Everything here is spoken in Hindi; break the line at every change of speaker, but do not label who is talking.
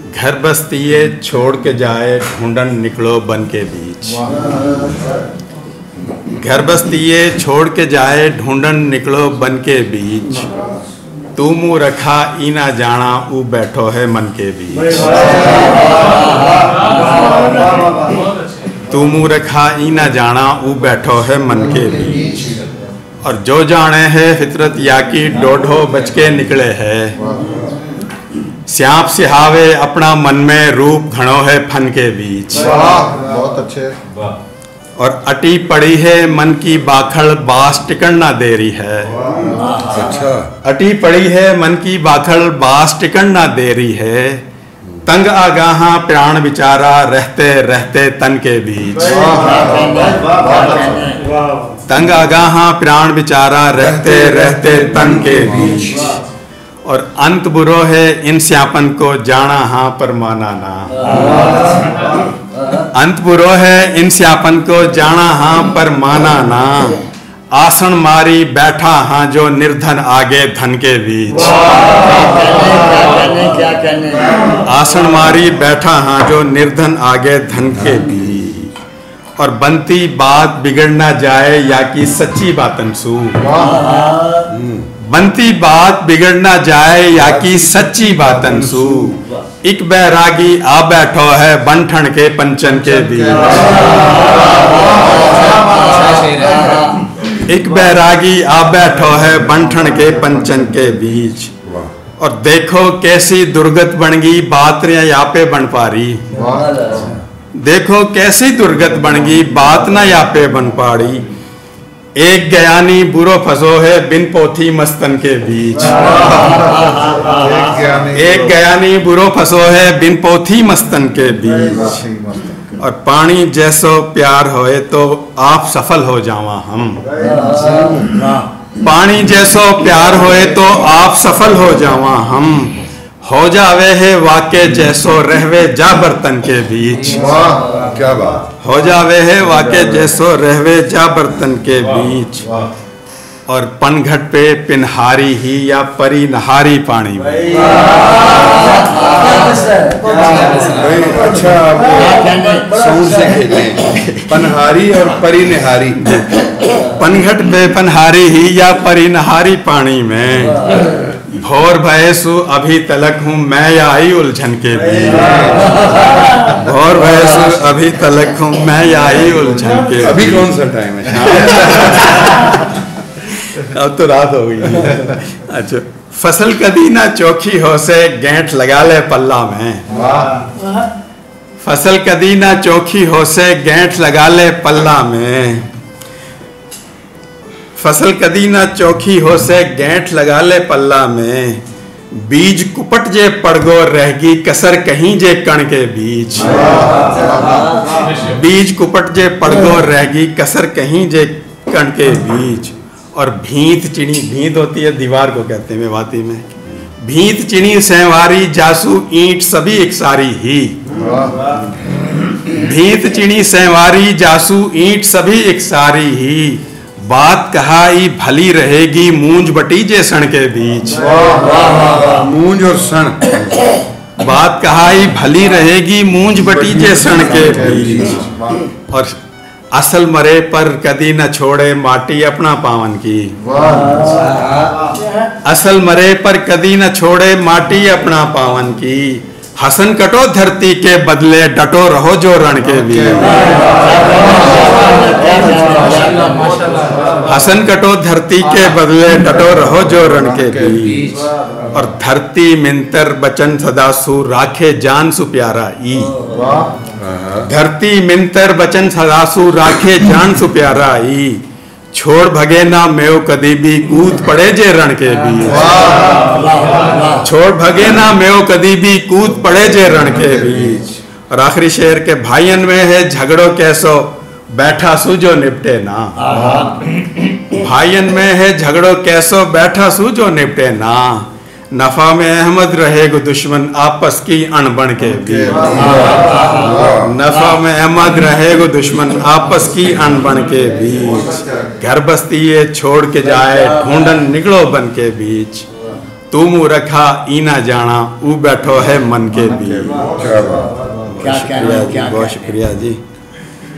घर बस्तिये छोड़ के जाए ढूंढन निकलो बन के बीच। घर बस्तिये छोड़ के जाए ढूंढन निकलो बन के बीच। तू मुँह रखा ई ना जाना ऊ बैठो है मन के बीच। तू मुँह रखा ई ना जाना ऊ बैठो है मन के बीच। और जो जाने है फितरत या की डोढो बच के निकले है। श्याप सिहावे अपना मन में रूप घणो है फन के बीच।
बहुत अच्छे।
और अटी पड़ी है मन की बाखड़ बास टिकन ना दे रही है।
अच्छा।
अटी पड़ी है मन की बाखड़ बास टिकन ना दे रही है। तंग आगाहा प्राण बिचारा रहते रहते तन के बीच। तंग आगाहा प्राण बिचारा रहते रहते तन के बीच। और अंत बुरो है इन स्यापन को जाना हाँ पर माना ना। अंत बुरो है इन स्यापन को जाना हाँ पर माना ना। आसन मारी बैठा हाँ जो निर्धन आगे धन के बीच। आसन मारी बैठा हाँ जो निर्धन आगे धन के बीच। और बनती बात बिगड़ ना जाए या की सच्ची बातन सू। बनती बात बिगड़ ना जाए या की सच्ची बातन सू। एक बैरागी आ बैठो है बनठन के पंचन के बीच। एक बैरागी आ बैठो है बनठन के पंचन के बीच। और देखो कैसी दुर्गत बन गई बात या पे बन पारी। देखो कैसी दुर्गत बन गई बात ना या पे बन पाड़ी। एक गयानी बुरो फंसो है बिन पोथी मस्तन के बीच। एक गयानी बुरो फंसो है बिन पोथी मस्तन के बीच। और पानी जैसो प्यार होए तो आप सफल हो जावा हम। पानी जैसो प्यार होए तो आप सफल हो जावा हम। हो जावे है वाके जैसो रहवे जा बर्तन के बीच।
क्या बात।
हो जावे है वाके जैसो रहवे जा बर्तन के बीच। और पनघट पे पिनहारी ही या परी नहारी पानी में।
अच्छा सूर से खेले पनहारी और परी निहारी।
पनघट पे पनहारी ही या परी नहारी पानी में। भोर भयसु अभी तलक हूँ मैं या आई उलझन के बीच। भोर भयसु अभी तलक हूँ मैं या आई उलझन के।
अभी कौन सा टाइम है?
अब तो रात हो गई। अच्छा। फसल कदी ना चोखी हो से गेंठ लगा ले पल्ला में। फसल कदी ना चोखी हो से गेंठ लगा ले पल्ला में। फसल कदी ना चोखी हो से गेंठ लगा ले पल्ला में। बीज कुपट जे पड़गो रहगी कसर कहीं जे कण के बीच। बीज कुपट जे पड़गो रहगी कसर कहीं जे कण के बीच। और भींत चिनी, भींत होती है दीवार को कहते हैं मेवाती में। भींत चिनी सेवारी जासू ईंट सभी एक सारी ही। भींत चिनी सेवारी जासू ईंट सभी एक सारी ही। बात कहाई भली रहेगी मूंज बटी जे सण के बीच।
मूंज और सण।
बात कहाई भली रहेगी मूंज बटी जे सण के बीच। और असल मरे पर कदी न छोड़े माटी अपना पावन की। असल मरे पर कदी न छोड़े माटी अपना पावन की। हसन कटो धरती के बदले डटो रहो जो रण के बीच। हसन कटो धरती के बदले डटो रहो जो रण के बीच। और धरती मिंतर बचन सदासु राखे जान सु प्यारा ई। धरती मिंतर बचन सदासु राखे जान सु प्यारा ई। छोड़ भगे ना मेव कदी भी कूद पड़े जे रण के बीच। छोड़ भगे ना मेव कदी भी कूद पड़े जे रण के बीच। और आखिरी शेर के भाईयन में है झगड़ो कैसो बैठा सू जो निपटे ना। भाईयन में है झगड़ो कैसो बैठा सू जो निपटे ना। नफा में अहमद रहेगो दुश्मन आपस की अणबण के बीच। नफा में अहमद रहेगो दुश्मन आपस की अणबण के बीच। घर बस्ती ये छोड़ के जाए ढूंढन निकलो बन के बीच। तुम रखा ई ना जाना ऊ बैठो है मन के भी।
क्या बात,
क्या
शुक्रिया जी,
क्या
बहुत शुक्रिया जी।